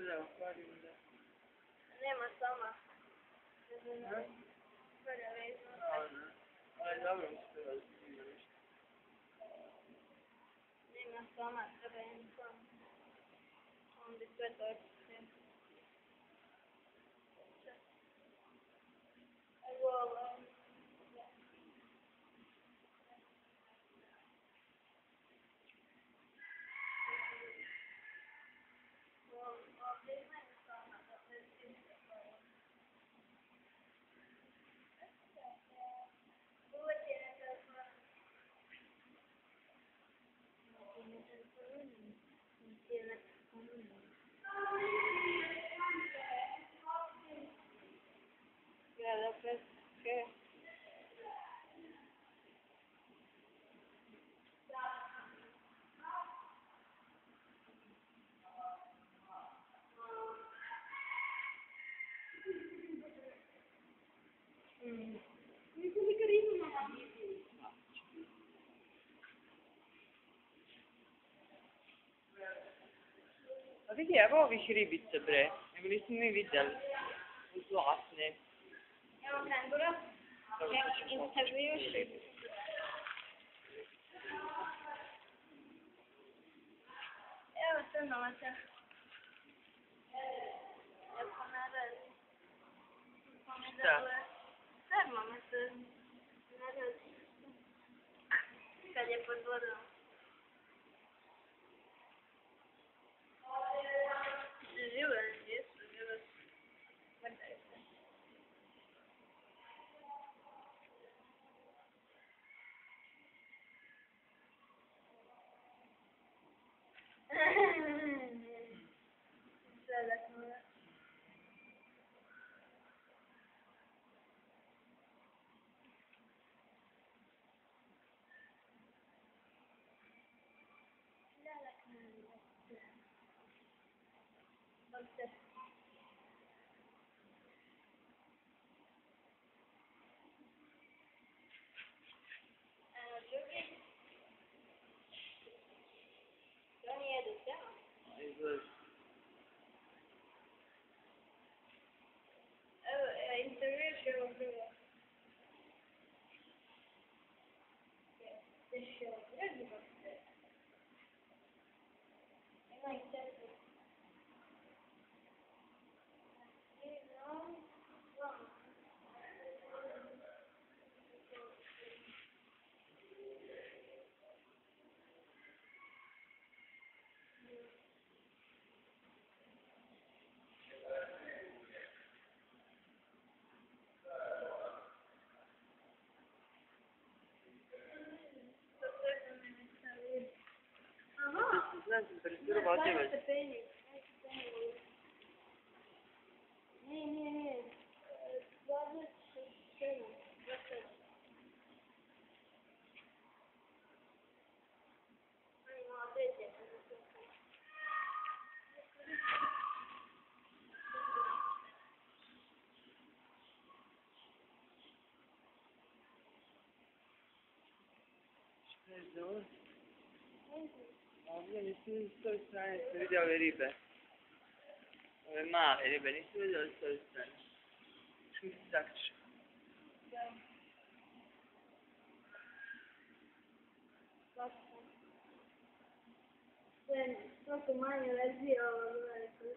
Bravo, farinde. Nema sama. Ne? Böyle vezno. Aynen. Aj, dobro mi se to razumije nešto. Nema sama, treba jedan sam. Onda sve to očite. Evo ovo. Ovdje ima sama, da se sviđa. Uvijek je neka stvar. Guarda, perché? Mi sono carino, mamma. A vidi, evo ovih ribice, bre. Nego nismo mi vidjeli. Zlatne. Evo kangura. Dobro, Nek to ćemo intervjuš. Evo crnovaca. Evo naradi. Šta? Termometar. Naradi. Kad je pod vodom. Žive, jesu, žive. Vrtaju se. Sada smo. Doktor. Drugi. Oni jedu tamo. Izgleda. Evo, intervjuš je ovo drugo. Još je ovo drugo. Ima i četiri. Znam temperaturu vode već. Nije. 27. Šta je za ovo? Ovdje nisam s toj strane se vidio ove ribe. Ove male ribe, nisam vidio s toj strane. Što mi se sakriš? Svako manje razvija ovo gledajte.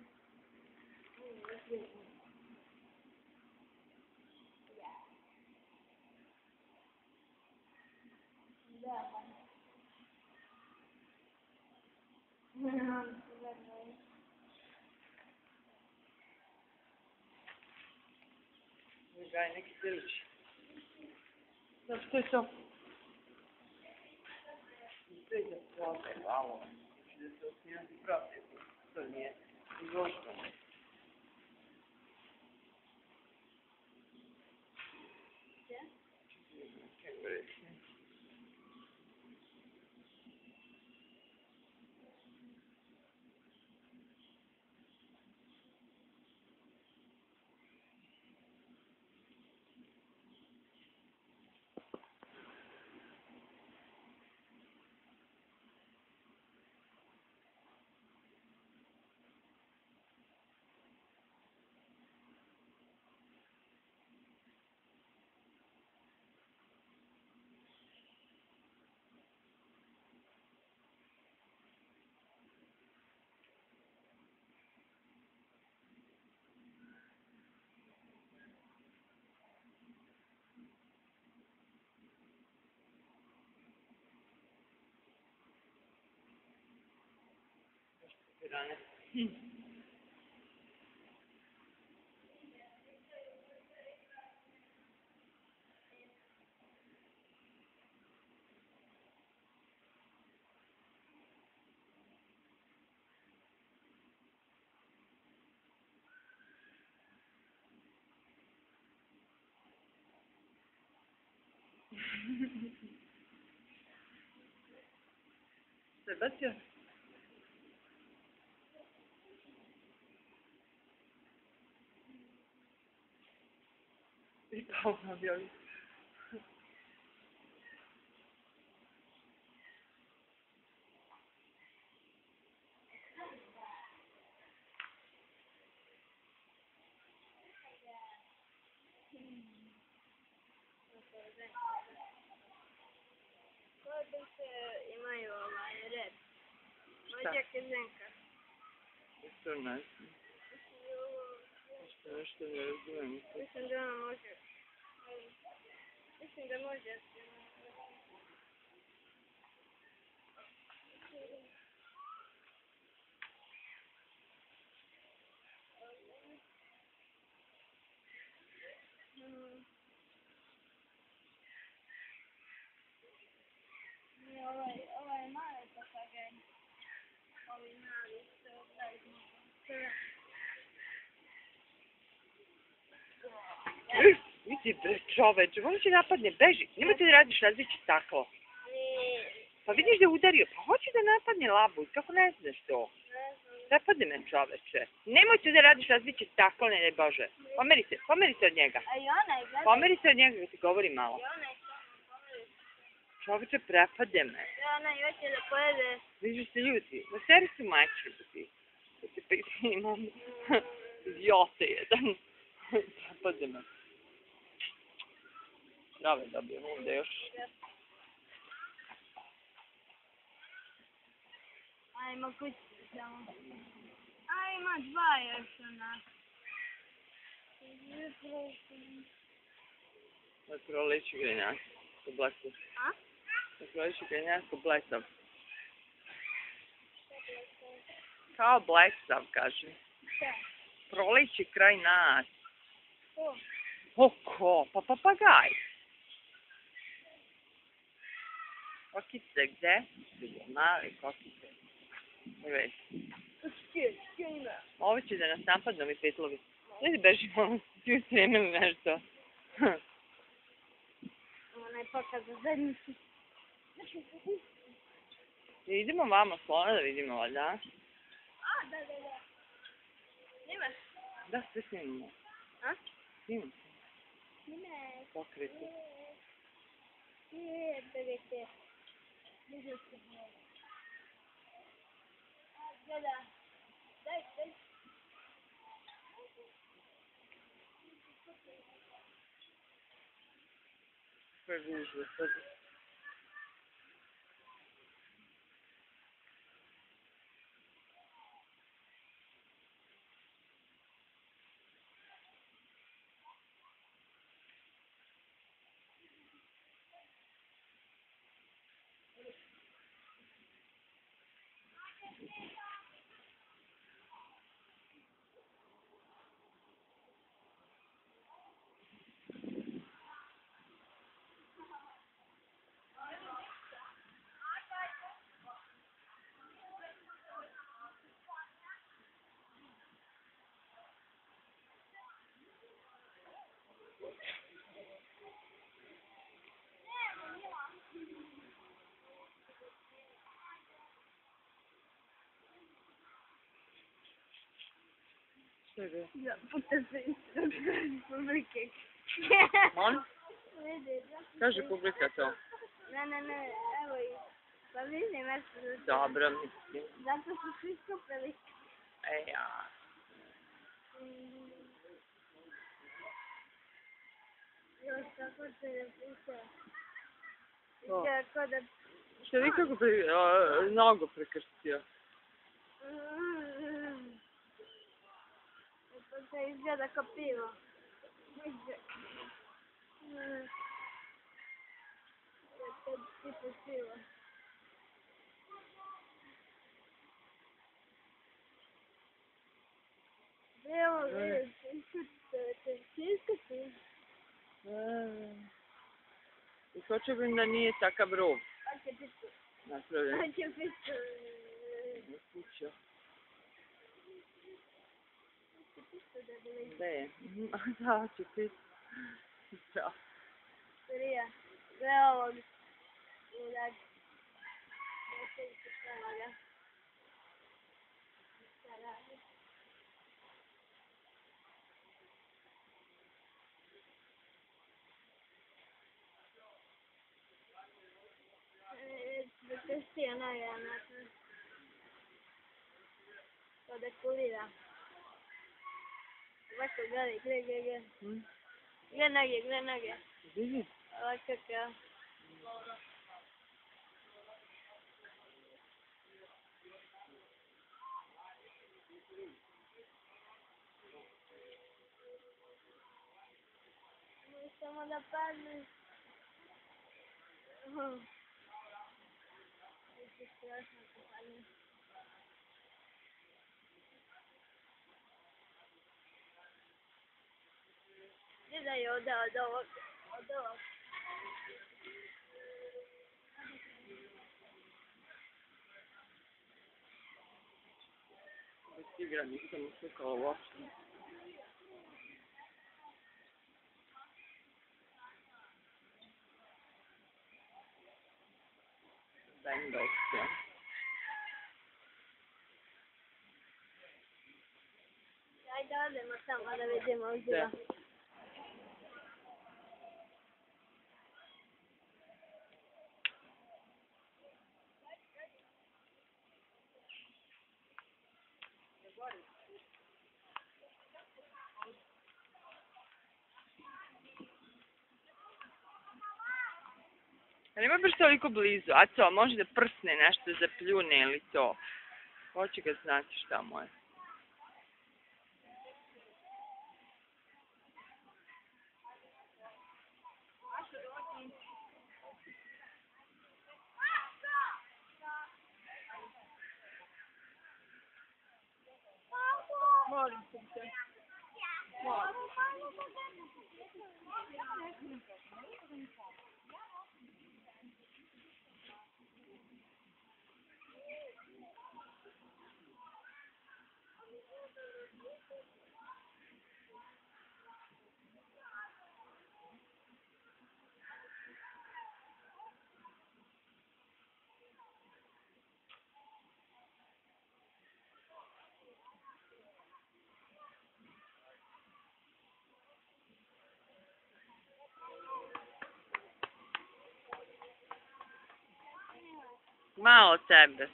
Da. Gaj, neki delić. Da, što je to? Sve da plate, malo. Da se osnijati prate. To nije. Izvolite. Kako reći? Tirane. Se bacio? I pao na avion. Koliko imaju red? Šta? Mođak i Zenka. Što ne znam. Nešto ne razumijem. Mislim da ona može. Mislim da može. Ovaj mali papagaj. Ovi mali se odlažu. Vidi bre čoveče, on će napadne, beži. Nemojte da radiš različit staklo. Pa vidiš da je udario, pa hoće da napadne labu, kako ne znaš to? Napadne me čoveče. Nemojte da radiš različit staklo, ne Bože. Pomeri se od njega. A i ona je gledala. Pomeri se od njega da ti govori malo. I ona je pomeri. Čoveče, prepade me. I ona je hoće da pojede. Vidiš se ljudi, na seri su majčke da ti. Da ti pa imam. Idiote jedan. Prepade me. Zdrave dobijem ovdje još. Ajmo kući samo. A ima dva još ona. Na kroliću grenjak. Ko blesav. A? Na kroliću grenjak ko blesav. Kao blesav, kaže. Šta? Proleći kraj nas. Ko? Oko, pa papagaj. Kokice, gde? Mali kokice. Uvijek. Što ima? Ovo će da nas napadnu ovi petlovi. Ajde bežimo, ti ustremili nešto. Ona je pokaza zadnjicu. Idemo vamo slona da vidimo, valjda. A, da. Nima? Da, sve snimamo. A? Snimamo. Nima. Pokriti. Pegajte. Vidio se. A, gleda. Daj. Sve gužve, sad. Čega? Da, puta se Instagram publike. On? Vidi, da. Kaže publika to. Ne, evo i. Pa vidi mjesto za to. Dobro, mislim. Zato su svi skupili. Ja. Još kako se ne piše. O. Kako da... Što vi kako nogu prekrstio? To se izgleda kao pivo. To tipu pivo. Evo, vidiš, iskati. I ko će bi da nije takav rov Hoće pistu. napravljen? Hoće pistu. Kuća. Hoće pistu da bi Gde? Da, će pistu. Da. Prija. Sve ovog. Ludak. Neće se šta ga. Šta radi? Da testija najgana. To da kulira. Ovako gledaj, gle. Gle noge. Vidi? Ovako kao. Samo da padne. Ovo je strašno da padne. Gledaj od ovog. Bez igra nisam uslikala uopšte. Bendovska. Ajde odemo tamo da vidimo uzima. A nema baš toliko blizu, a co, može da prsne nešto, da pljune ili to. Hoće ga znati šta mu je. Molim se. Malo tebe.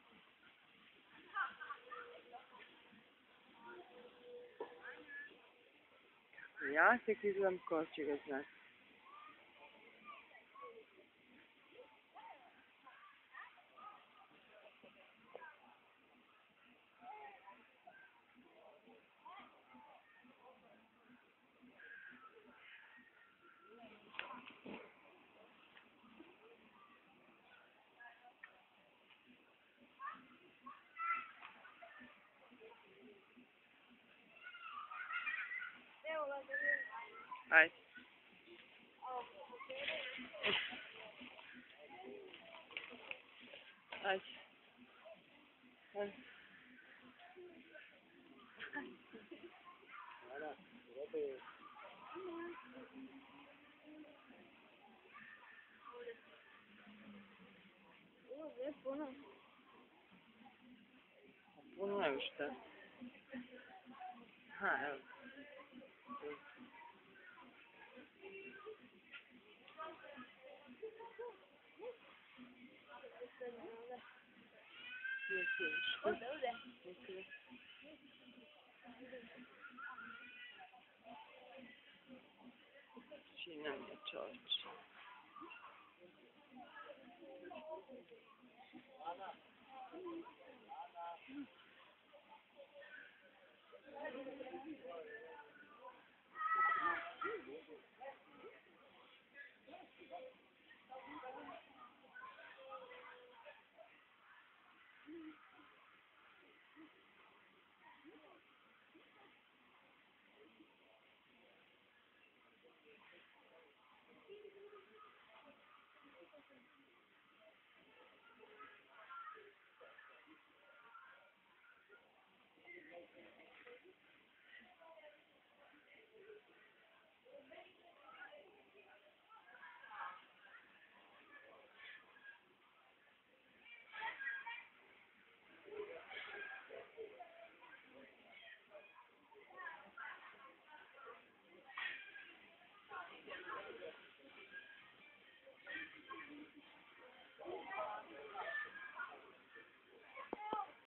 Ja tek izgledam ko će ga znati. Ajde. Ajde. Ajde. Puno. Puno je šta. Ha, evo. Ovdje. Čina mi je čovječe.